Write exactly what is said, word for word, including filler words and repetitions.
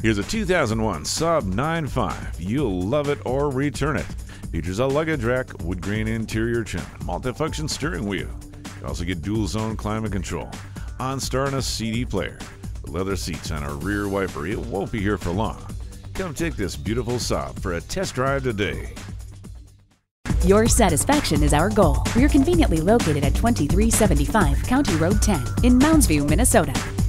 Here's a two thousand one Saab nine five. You'll love it or return it. Features a luggage rack, wood grain interior trim, multifunction steering wheel. You also get dual zone climate control, OnStar and a C D player. The leather seats and a rear wiper, it won't be here for long. Come take this beautiful Saab for a test drive today. Your satisfaction is our goal. We're conveniently located at twenty-three seventy-five County Road ten in Mounds View, Minnesota.